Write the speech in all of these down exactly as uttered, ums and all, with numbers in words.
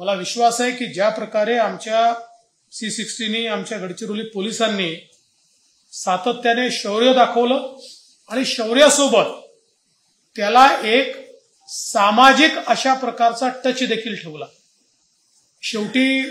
मला विश्वास आहे की ज्या प्रकारे आमच्या सी सिक्स्टीनी आमच्या गडचिरोली पोलिसांनी सातत्याने शौर्य दाखवलं आणि शौर्यासोबत त्याला एक सामाजिक अशा प्रकारचा टच देखील ठेवला। शेवटी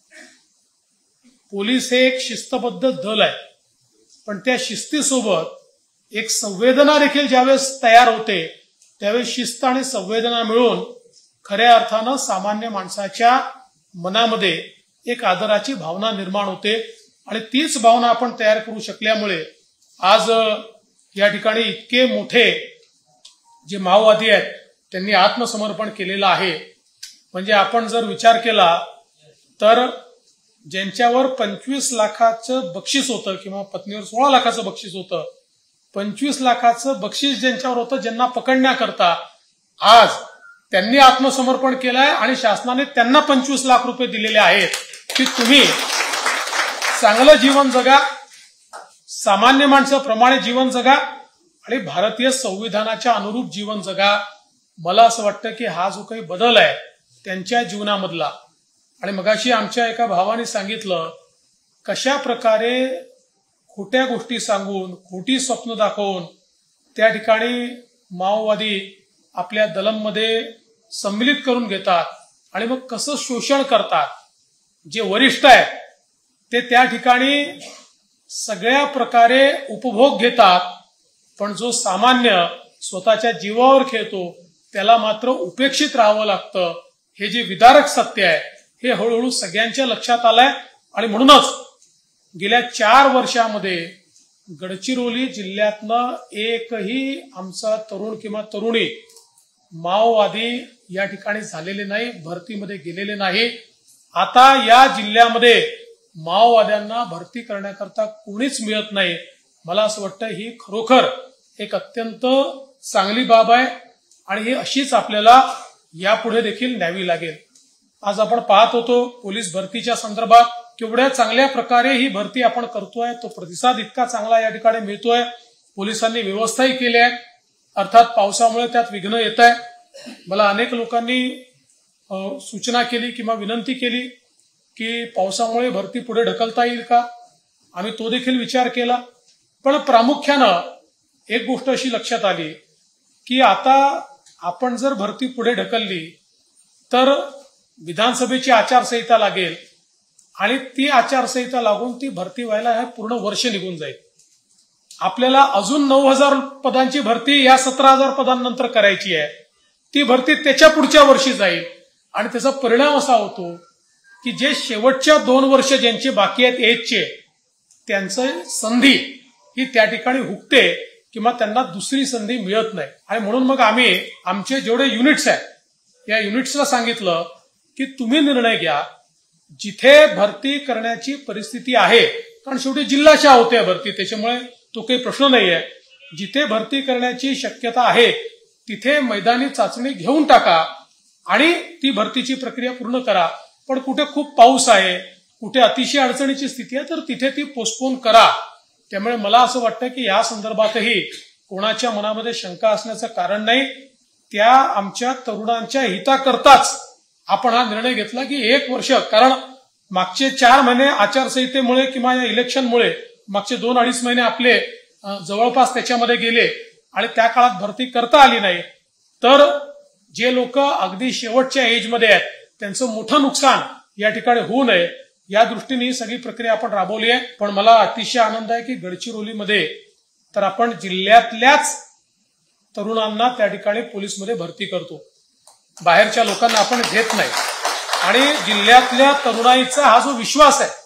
पोलीस हे एक शिस्तबद्ध दल आहे, पण त्या शिस्तीसोबत एक संवेदना देखील ज्यावेळेस तयार होते त्यावेळेस शिस्त आणि संवेदना मिळून खऱ्या अर्थानं सामान्य माणसाच्या मनामध्ये एक आदराची भावना निर्माण होते आणि तीच भावना आपण तयार करू शकल्यामुळे आज या ठिकाणी इतके मोठे जे माओवादी आहेत त्यांनी आत्मसमर्पण केलेलं आहे। म्हणजे आपण जर विचार केला तर ज्यांच्यावर पंचवीस लाखाचं बक्षीस होतं किंवा पत्नीवर सोळा लाखाचं बक्षीस होतं, पंचवीस लाखाचं बक्षीस ज्यांच्यावर होतं ज्यांना पकडण्याकरता आज त्यांनी आत्मसमर्पण केलंय आणि शासनाने त्यांना पंचवीस लाख रुपये दिलेले आहेत की तुम्ही चांगलं जीवन जगा, सामान्य माणसाप्रमाणे जीवन जगा आणि भारतीय संविधानाच्या अनुरूप जीवन जगा। मला असं वाटतं की हा जो काही बदल आहे त्यांच्या जीवनामधला, आणि मगाशी आमच्या एका भावाने सांगितलं कशा प्रकारे खोट्या गोष्टी सांगून खोटी स्वप्न दाखवून त्या ठिकाणी माओवादी आपल्या दलममध्ये सम्मिलित करून घेतात आणि मग कसं शोषण करतात। जे वरिष्ठ आहेत ते त्या ठिकाणी सगळ्या प्रकारे उपभोग घेतात, पण जो सामान्य स्वतःच्या जीवावर खेळतो त्याला मात्र उपेक्षित राहावं लागतं। हे जे विदारक सत्य आहे हे हळूहळू सगळ्यांच्या लक्षात आलंय आणि म्हणूनच गेल्या चार वर्षामध्ये गडचिरोली जिल्ह्यातनं एकही आमचा तरुण किंवा तरुणी माओवादी या ठिकाणी झालेले नाही, भरतीमध्ये गेलेले नाही। आता या जिल्ह्यामध्ये माओवाद्यांना भरती करण्याकरता कोणीच मिळत नाही। मला असं वाटतं ही खरोखर एक अत्यंत चांगली बाब आहे आणि ही अशीच आपल्याला यापुढे देखील न्यावी लागेल। आज आपण पाहत होतो पोलीस भरतीच्या संदर्भात केवढ्या चांगल्या प्रकारे ही भरती आपण करतोय, तो प्रतिसाद इतका चांगला या ठिकाणी मिळतोय। पोलिसांनी व्यवस्थाही केली आहे, अर्थात पावसामुळे त्यात विघ्न येत आहे। मला अनेक लोकांनी सूचना केली किंवा विनंती केली की पावसामुळे भरती पुढे ढकलता येईल का, आम्ही तो देखील विचार केला। पण प्रामुख्यानं एक गोष्ट अशी लक्षात आली की आता आपण जर भरती पुढे ढकलली तर विधानसभेची आचारसंहिता लागेल आणि ती आचारसंहिता लागून ती भरती व्हायला हे पूर्ण वर्ष निघून जाईल। आपल्याला अजून नऊ हजार पदांची भरती या सतरा हजार पदांनंतर करायची आहे, ती भरती त्याच्या पुढच्या वर्षी जाईल आणि त्याचा परिणाम असा होतो की जे शेवटच्या दोन वर्ष ज्यांचे बाकी आहेत एजचे त्यांचं संधी ही त्या ठिकाणी हुकते किंवा त्यांना दुसरी संधी मिळत नाही। आणि म्हणून मग आम्ही आमचे जेवढे युनिट्स आहेत या युनिट्सला सांगितलं की तुम्ही निर्णय घ्या, जिथे भरती करण्याची परिस्थिती आहे, कारण शेवटी जिल्हाच्या होत्या भरती त्याच्यामुळे तो काही प्रश्न नाहीये, जिथे भरती करण्याची शक्यता आहे तिथे मैदानी चाचणी घेऊन टाका आणि ती भरतीची प्रक्रिया पूर्ण करा। पण कुठे खूप पाऊस आहे, कुठे अतिशय अडचणीची स्थिती आहे तर तिथे ती पोस्टपोन करा। त्यामुळे मला असं वाटतं की या संदर्भातही कोणाच्या मनामध्ये शंका असण्याचं कारण नाही। त्या आमच्या तरुणांच्या हिताकरताच आपण हा निर्णय घेतला की एक वर्ष, कारण मागचे चार महिने आचारसंहितेमुळे किंवा या इलेक्शनमुळे मागचे दोन अडीच महिने आपले जवळपास त्याच्यामध्ये गेले आणि त्या काळात भरती करता आली नाही, तर जे लोक अगदी शेवटच्या एजमध्ये आहेत त्यांचं मोठं नुकसान या ठिकाणी होऊ नये या दृष्टीने ही सगळी प्रक्रिया आपण राबवली आहे। पण मला अतिशय आनंद आहे की गडचिरोलीमध्ये तर आपण जिल्ह्यातल्याच तरुणांना त्या ठिकाणी पोलीसमध्ये भरती करतो, बाहेरच्या लोकांना आपण घेत नाही। आणि जिल्ह्यातल्या तरुणाईचा हा जो विश्वास आहे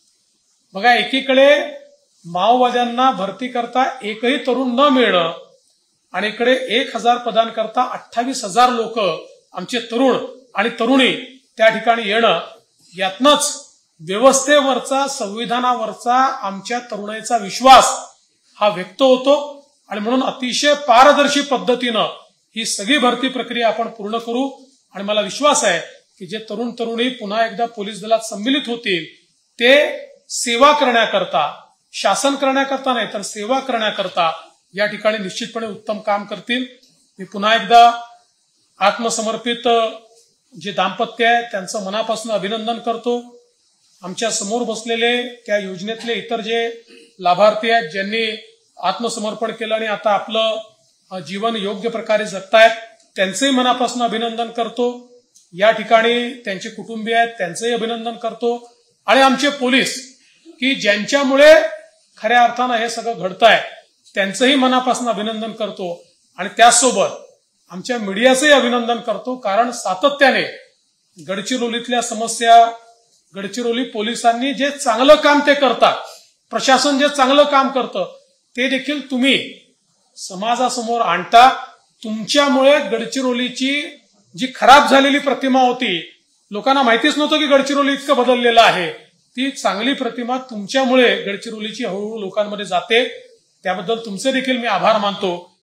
बघा, एकीकडे माओवाद्यांना भरती करता एकही तरुण न मिळणं आणि इकडे एक हजार पदांकरता अठ्ठावीस हजार लोक आमचे तरुण आणि तरुणी त्या ठिकाणी येणं, यातनच व्यवस्थेवरचा संविधानावरचा आमच्या तरुणाईचा विश्वास हा व्यक्त होतो आणि म्हणून अतिशय पारदर्शी पद्धतीनं ही सगळी भरती प्रक्रिया आपण पूर्ण करू। आणि मला विश्वास आहे की जे तरुण तरुणी पुन्हा एकदा पोलीस दलात सम्मिलित होतील ते सेवा करण्याकरता, शासन करण्याकरता नाही तर सेवा करण्याकरता या ठिकाणी निश्चितपणे उत्तम काम करतील। मी पुन्हा एकदा आत्मसमर्पित जे दाम्पत्य आहे त्यांचं मनापासून अभिनंदन करतो. आमच्या समोर बसलेले त्या योजनेतले इतर जे लाभार्थी आहेत ज्यांनी आत्मसमर्पण केलं आणि आता आपलं जीवन योग्य प्रकारे जगतायत त्यांचंही मनापासून अभिनंदन करतो. या ठिकाणी त्यांचे कुटुंबीय आहेत त्यांचंही अभिनंदन करतो. आणि आमचे पोलीस की ज्यांच्यामुळे खऱ्या अर्थानं हे सगळं घडतंय त्यांचंही मनापासून अभिनंदन करतो. आणि त्याचसोबत आमच्या मीडियाचंही अभिनंदन करतो, कारण सातत्याने गडचिरोलीतल्या समस्या, गडचिरोली पोलिसांनी जे चांगलं काम ते करतात, प्रशासन जे चांगलं काम करतं ते देखील तुम्ही समाजासमोर आणता. तुमच्यामुळे गडचिरोलीची जी खराब झालेली प्रतिमा होती, लोकांना माहितीच नव्हतं की गडचिरोली इतकं बदललेलं आहे, ती चांगली प्रतिमा तुमच्यामुळे गडचिरोलीची हळूहळू लोकांमध्ये जाते. त्याबद्दल तुमचे देखील मी आभार मानतो.